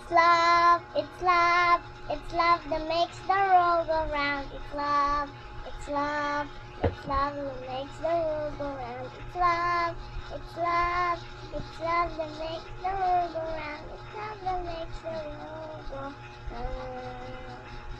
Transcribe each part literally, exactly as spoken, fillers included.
It's love, it's love, it's love that makes the world go round. It's love, it's love, it's love that makes the world go round. It's love, it's love, it's love that makes the world go round. It's love that makes the world go round.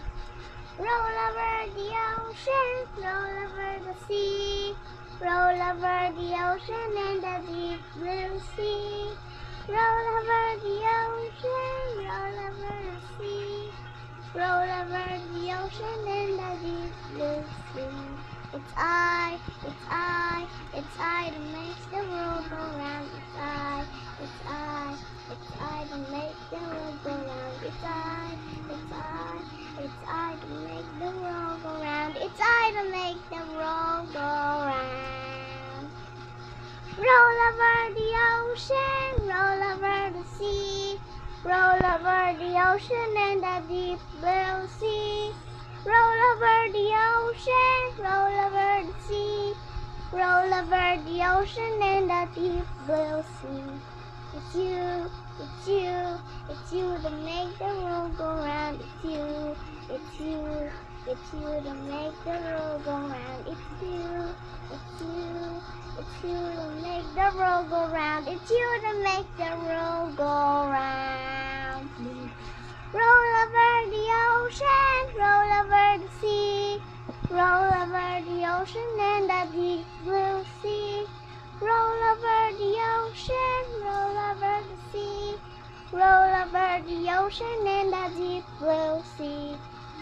Roll over the ocean, roll over the sea, roll over the ocean and the deep blue sea. Roll over the ocean, roll over the sea, roll over the ocean and the deep blue sea. It's I, it's I, it's I that makes the world go round. It's I, it's I, it's I that makes the world go round. It's I, it's I, it's I that makes the world go round. It's I that makes the world go round. Roll over the ocean, roll over the sea, roll over the ocean and the deep blue sea. Roll over the ocean, roll over the sea, roll over the ocean and the deep blue sea. It's you, it's you, it's you that make the world go round. It's you, it's you, it's you that make the world go round. It's you, it's you, it's you that make the world go round. It's you that make the world go round. Roll over the ocean, roll over the sea, roll over the ocean and the deep blue sea. Roll over the ocean, roll over the sea, roll over the ocean and the deep blue sea.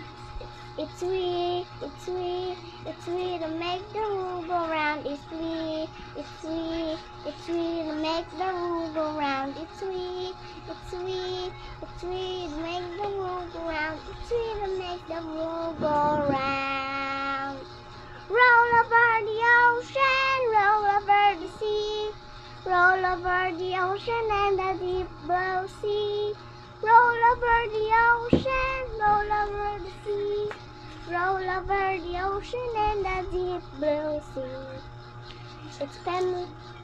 It's we, it's we, it's we that make the world go round. It's we, it's we, it's we that make the world go round. It's we, it's we, it's we that make the world go round. It's we that make the world go round. Roll over the ocean, roll over the sea, roll over the ocean and the deep blue sea. Roll over the ocean, roll over the sea, roll over the ocean and the deep blue sea. It's family,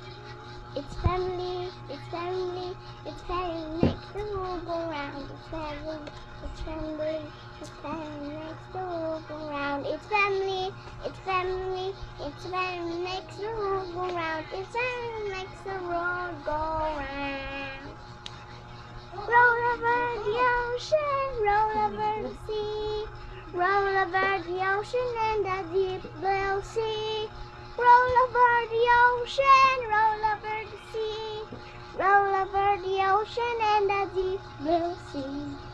it's family, it's family, it's family makes the world go round. It's family, it's family, it's family makes the world go round. It's family, it's family, it's family makes the world go round. It's family makes the world go round. Roll over the ocean, roll over the sea, roll over the ocean and the deep blue sea. Roll over the ocean, roll over the sea, roll over the ocean and the deep blue sea.